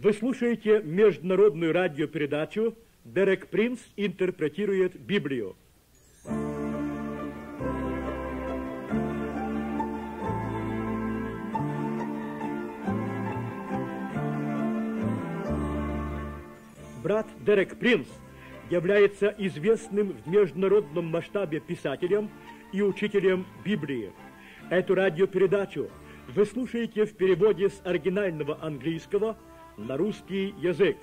Вы слушаете международную радиопередачу «Дерек Принц интерпретирует Библию». Брат Дерек Принц является известным в международном масштабе писателем и учителем Библии. Эту радиопередачу вы слушаете в переводе с оригинального английского на русский язык.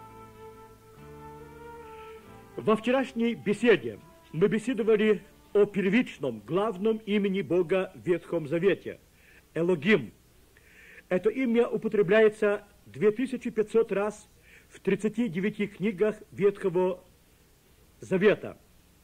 Во вчерашней беседе мы беседовали о первичном, главном имени Бога в Ветхом Завете – Элогим. Это имя употребляется 2500 раз в 39 книгах Ветхого Завета.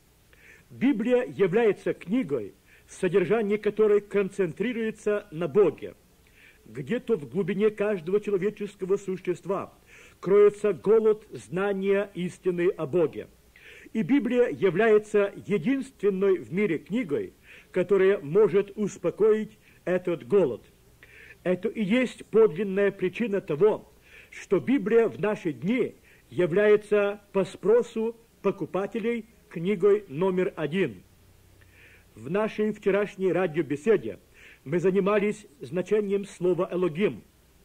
Библия является книгой, содержание которой концентрируется на Боге. Где-то в глубине каждого человеческого существа кроется голод знания истины о Боге. И Библия является единственной в мире книгой, которая может успокоить этот голод. Это и есть подлинная причина того, что Библия в наши дни является по спросу покупателей книгой номер 1. В нашей вчерашней радиобеседе мы занимались значением слова «Элогим».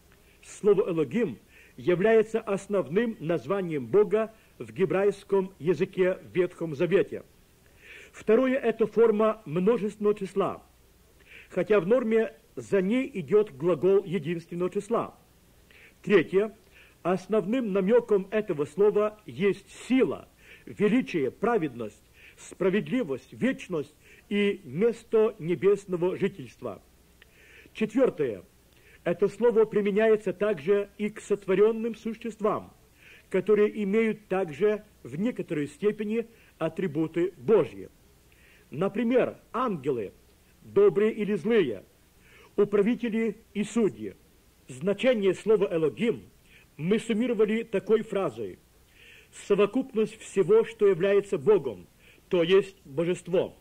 Слово «Элогим» является основным названием Бога в гебрайском языке в Ветхом Завете. Второе – это форма множественного числа, хотя в норме за ней идет глагол единственного числа. Третье – основным намеком этого слова есть сила, величие, праведность, справедливость, вечность и место небесного жительства. Четвертое. Это слово применяется также и к сотворенным существам, которые имеют также в некоторой степени атрибуты Божьи. Например, ангелы, добрые или злые, управители и судьи. Значение слова «Элогим» мы суммировали такой фразой: совокупность всего, что является Богом, то есть божество.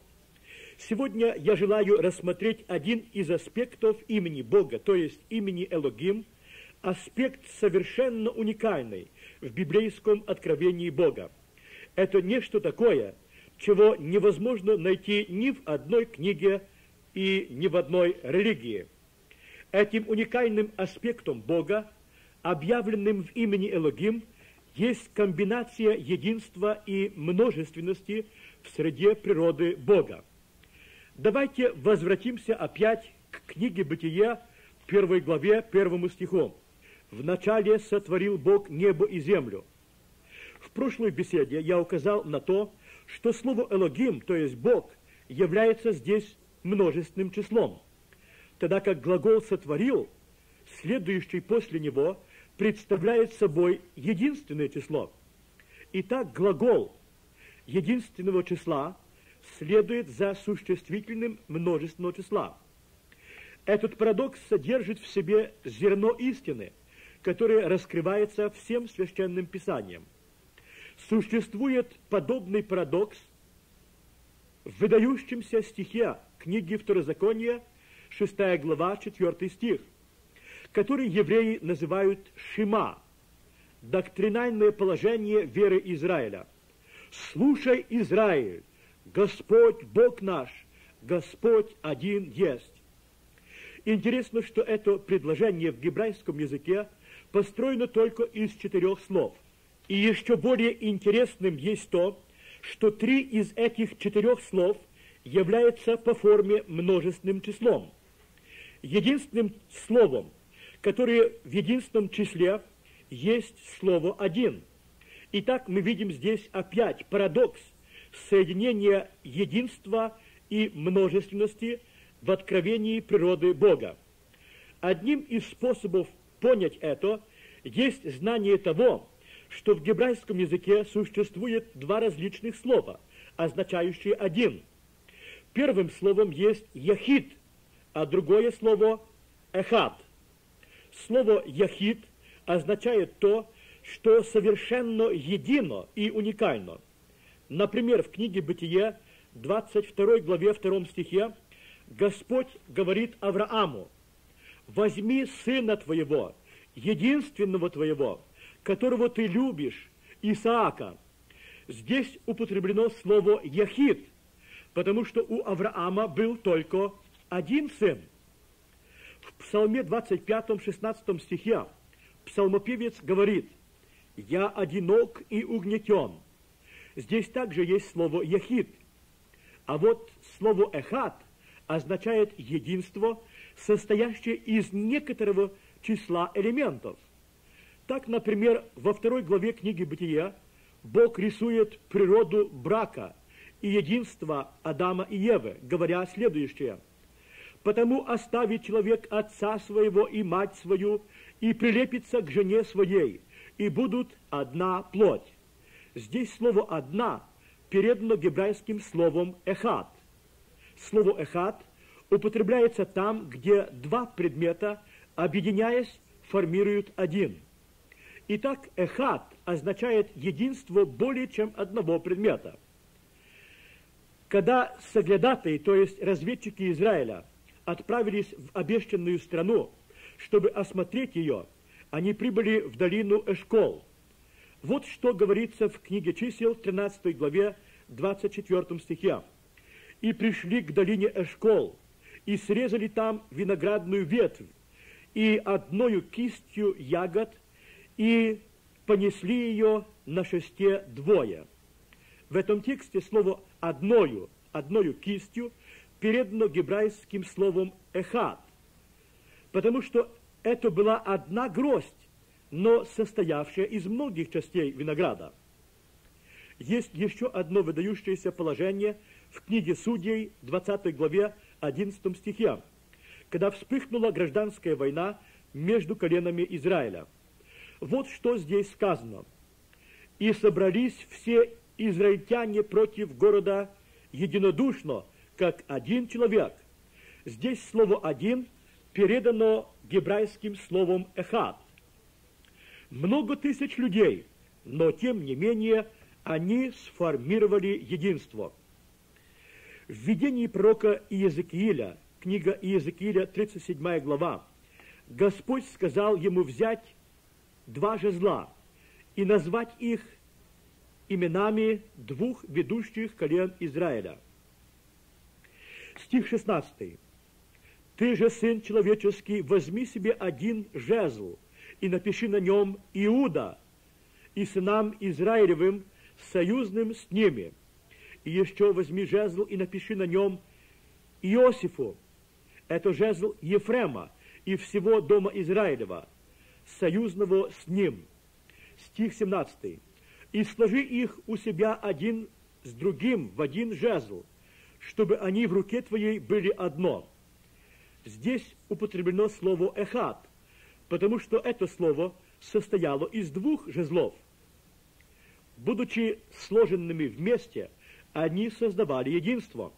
Сегодня я желаю рассмотреть один из аспектов имени Бога, то есть имени Элогим, аспект совершенно уникальный в библейском откровении Бога. Это нечто такое, чего невозможно найти ни в одной книге и ни в одной религии. Этим уникальным аспектом Бога, объявленным в имени Элогим, есть комбинация единства и множественности в среде природы Бога. Давайте возвратимся опять к книге Бытия, 1 главе, 1 стиху. «В начале сотворил Бог небо и землю». В прошлой беседе я указал на то, что слово «Элогим», то есть «Бог», является здесь множественным числом, тогда как глагол «сотворил», следующий после него, представляет собой единственное число. Итак, глагол единственного числа следует за существительным множественного числа. Этот парадокс содержит в себе зерно истины, которое раскрывается всем священным писанием. Существует подобный парадокс в выдающемся стихе книги Второзакония, 6 глава, 4 стих, который евреи называют «Шима», доктринальное положение веры Израиля. «Слушай, Израиль, Господь Бог наш, Господь один есть». Интересно, что это предложение в гебрайском языке построено только из 4 слов. И еще более интересным есть то, что 3 из этих 4 слов являются по форме множественным числом. Единственным словом, которое в единственном числе, есть слово «один». Итак, мы видим здесь опять парадокс соединения единства и множественности в откровении природы Бога. Одним из способов понять это есть знание того, что в гебрайском языке существует 2 различных слова, означающие «один». Первым словом есть «яхид», а другое слово «эхад». Слово «яхид» означает то, что совершенно едино и уникально. Например, в книге Бытия, 22 главе 2 стихе, Господь говорит Аврааму: «Возьми сына твоего, единственного твоего, которого ты любишь, Исаака. Здесь употреблено слово «яхид», потому что у Авраама был только один сын. В Псалме 25, 16 стихе псалмопевец говорит: «Я одинок и угнетен». Здесь также есть слово «яхид». А вот слово «эхад» означает единство, состоящее из некоторого числа элементов. Так, например, во 2 главе книги «Бытия» Бог рисует природу брака и единства Адама и Евы, говоря следующее: «Потому оставит человек отца своего и мать свою, и прилепится к жене своей, и будут одна плоть». Здесь слово «одна» передано гебрайским словом «эхад». Слово «эхад» употребляется там, где два предмета, объединяясь, формируют один. Итак, «эхад» означает единство более чем одного предмета. Когда соглядатые, то есть разведчики Израиля, отправились в обещанную страну, чтобы осмотреть ее, они прибыли в долину Эшкол. Вот что говорится в книге Чисел, 13 главе, 24 стихе. «И пришли к долине Эшкол, и срезали там виноградную ветвь, и одною кистью ягод, и понесли ее на шесте двое». В этом тексте слово одною кистью передано гебрайским словом «эхад», потому что это была одна гроздь, но состоявшая из многих частей винограда. Есть еще одно выдающееся положение в книге Судей, 20 главе, 11 стихе, когда вспыхнула гражданская война между коленами Израиля. Вот что здесь сказано: «И собрались все израильтяне против города единодушно, как один человек». Здесь слово «один» передано гебрайским словом «эхад». Много тысяч людей, но тем не менее они сформировали единство. В видении пророка Иезекииля, книга Иезекииля, 37 глава, Господь сказал ему взять два жезла и назвать их именами двух ведущих колен Израиля. Стих 16. «Ты же, сын человеческий, возьми себе один жезл и напиши на нем Иуда, и сынам Израилевым, союзным с ними. И еще возьми жезл и напиши на нем Иосифу, это жезл Ефрема и всего дома Израилева, союзного с ним». Стих 17. «И сложи их у себя один с другим в один жезл, чтобы они в руке твоей были одно». Здесь употреблено слово «эхад», потому что это слово состояло из двух жезлов. Будучи сложенными вместе, они создавали единство.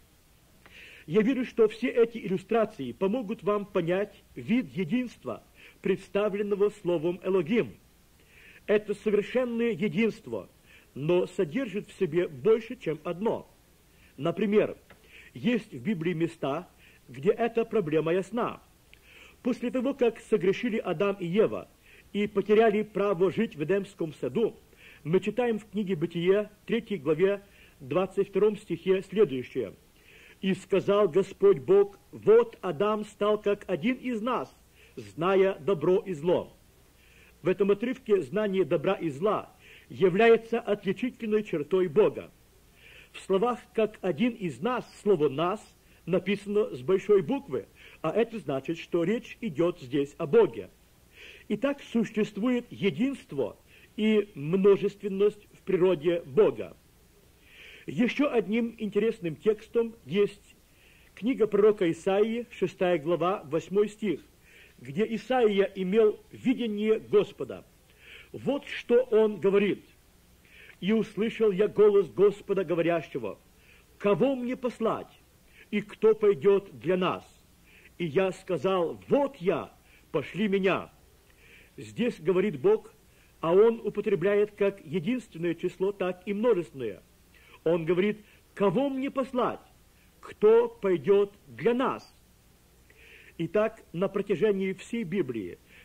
Я верю, что все эти иллюстрации помогут вам понять вид единства, представленного словом «элогим». Это совершенное единство, но содержит в себе больше, чем одно. Например, есть в Библии места, где эта проблема ясна. После того, как согрешили Адам и Ева и потеряли право жить в Эдемском саду, мы читаем в книге Бытие, 3 главе, 22 стихе следующее: «И сказал Господь Бог: вот Адам стал как один из нас, зная добро и зло». В этом отрывке знание добра и зла является отличительной чертой Бога. В словах «как один из нас» слово «нас» написано с большой буквы, а это значит, что речь идет здесь о Боге. Итак, существует единство и множественность в природе Бога. Еще одним интересным текстом есть книга пророка Исаии, 6 глава, 8 стих, где Исаия имел видение Господа. Вот что он говорит: «И услышал я голос Господа, говорящего: кого мне послать, и кто пойдет для нас? И я сказал: вот я, пошли меня». Здесь говорит Бог, а Он употребляет как единственное число, так и множественное. Он говорит: кого мне послать, кто пойдет для нас? Итак, на протяжении всей Библии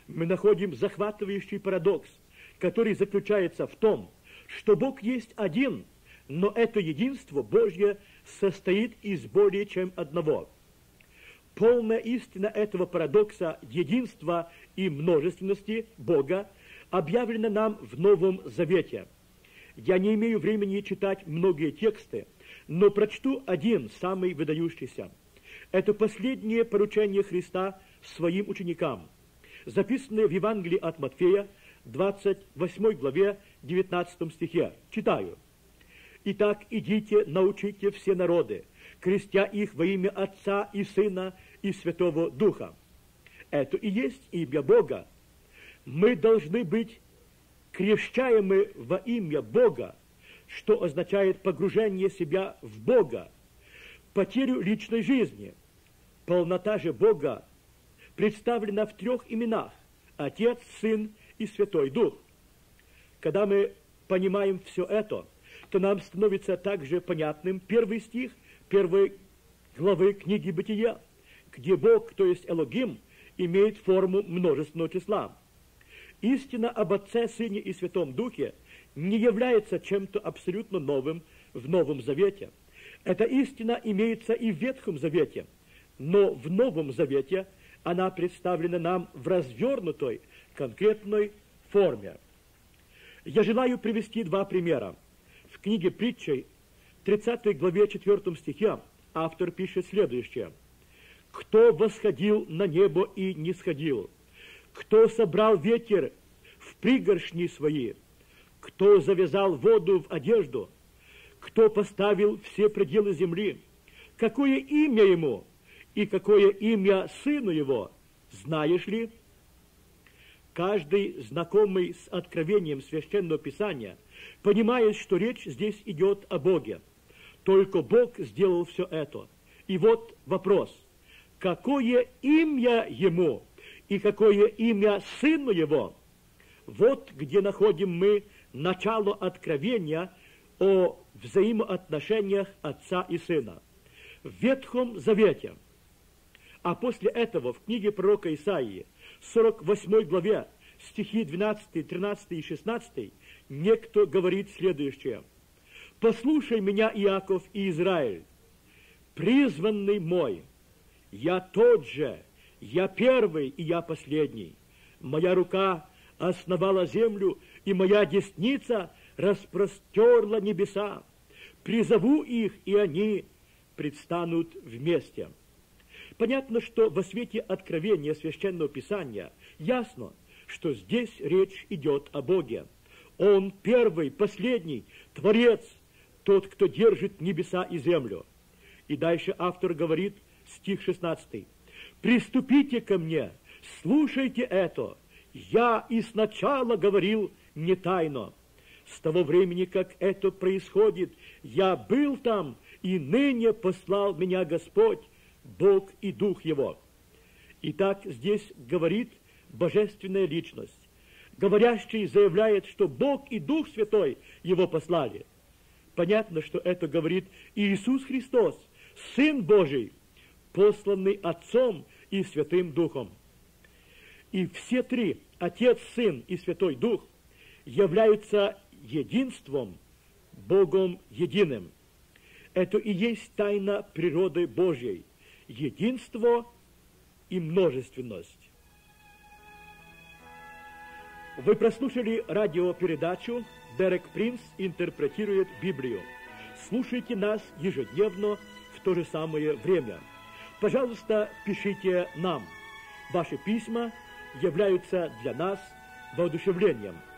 мы находим захватывающий парадокс, который заключается в том, что Бог есть один, но это единство Божье состоит из более чем одного. Полная истина этого парадокса единства и множественности Бога объявлена нам в Новом Завете. Я не имею времени читать многие тексты, но прочту один, самый выдающийся. Это последнее поручение Христа своим ученикам, записанное в Евангелии от Матфея, 28 главе, 19 стихе. Читаю. «Итак, идите, научите все народы, крестя их во имя Отца и Сына и Святого Духа». Это и есть имя Бога. Мы должны быть крещаемы во имя Бога, что означает погружение себя в Бога, потерю личной жизни. Полнота же Бога представлена в 3 именах – Отец, Сын и Святой Дух. Когда мы понимаем все это, то нам становится также понятным 1 стих 1 главы книги Бытия, где Бог, то есть Элогим, имеет форму множественного числа. Истина об Отце, Сыне и Святом Духе не является чем-то абсолютно новым в Новом Завете. Эта истина имеется и в Ветхом Завете, но в Новом Завете она представлена нам в развернутой, конкретной форме. Я желаю привести 2 примера. В книге Притчей, 30 главе 4 стихе, автор пишет следующее. «Кто восходил на небо и не сходил? Кто собрал ветер в пригоршни свои? Кто завязал воду в одежду? Кто поставил все пределы земли? Какое имя ему и какое имя сыну его? Знаешь ли?» Каждый, знакомый с откровением Священного Писания, понимает, что речь здесь идет о Боге. Только Бог сделал все это. И вот вопрос. Какое имя ему и какое имя сыну его? Вот где находим мы начало откровения о взаимоотношениях Отца и Сына. В Ветхом Завете. А после этого в книге пророка Исаии, 48 главе, стихи 12, 13 и 16, некто говорит следующее. «Послушай меня, Иаков и Израиль, призванный мой, я тот же, я первый и я последний. Моя рука основала землю, и моя десница распростерла небеса. Призову их, и они предстанут вместе». Понятно, что во свете откровения Священного Писания ясно, что здесь речь идет о Боге. Он первый, последний, Творец, тот, кто держит небеса и землю. И дальше автор говорит, стих 16. «Приступите ко мне, слушайте это. Я и сначала говорил не тайно. С того времени, как это происходит, я был там, и ныне послал меня Господь, Бог и Дух Его». Итак, здесь говорит божественная личность. Говорящий заявляет, что Бог и Дух Святой Его послали. Понятно, что это говорит Иисус Христос, Сын Божий, посланный Отцом и Святым Духом. И все 3, Отец, Сын и Святой Дух, являются единством, Богом единым. Это и есть тайна природы Божьей. Единство и множественность. Вы прослушали радиопередачу «Дерек Принц интерпретирует Библию». Слушайте нас ежедневно в то же самое время. Пожалуйста, пишите нам. Ваши письма являются для нас воодушевлением.